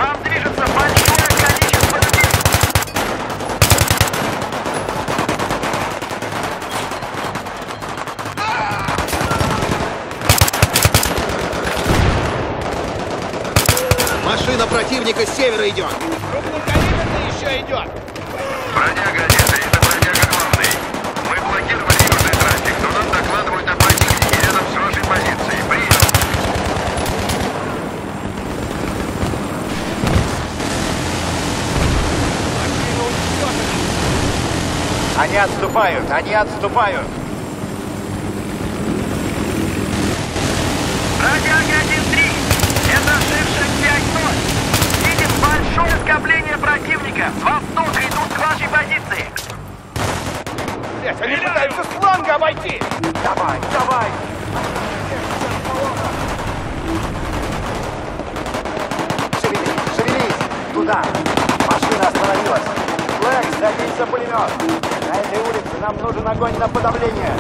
вам движется большое количество людей. Машина противника с севера идет. Крупнокалиберный еще идет. Бродяга 1, это бродяга главный. Мы блокировали южный трафик, но нам докладывают о противнике рядом с вашей позицией. Прием. Машина уничтожена. Они отступают, они отступают. Бродяга 1-3, это Ширшек 5-0. Видим большое скопление противника. С востока идут к вашей позиции. Блять, они пытаются с фланга обойти. Давай, давай. Шевелись, шевелись. Туда. Машина остановилась. Блэк, садись за пулемет. На этой улице нам нужен огонь на подавление.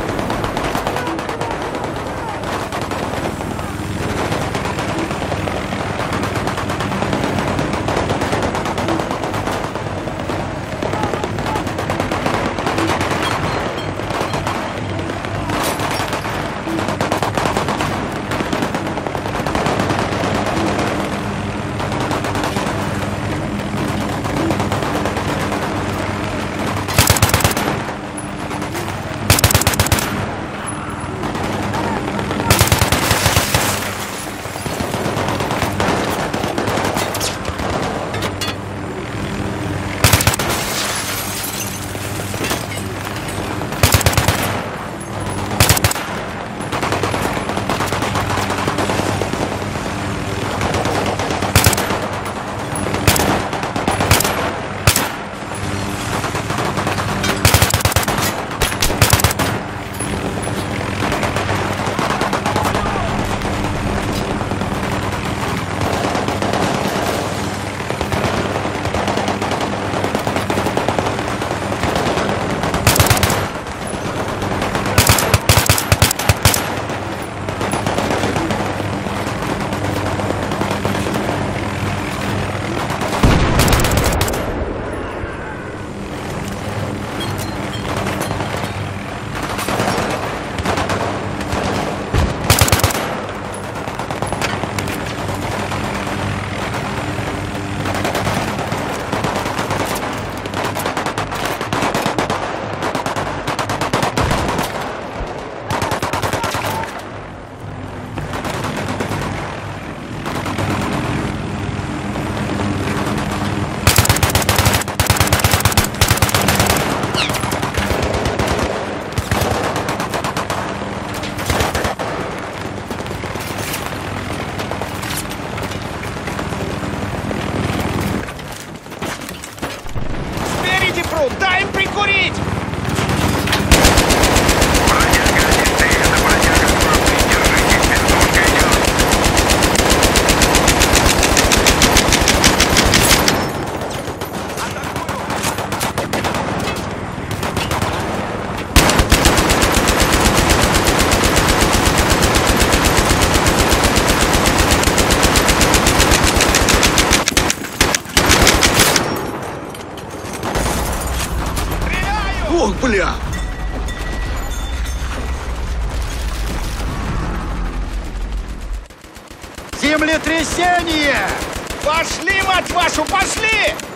Дай им прикурить! Бродяга 1-3, это бродяга главный. Держитесь, винтовка идет. Ох, бля! Землетрясение! Пошли, мать вашу, пошли!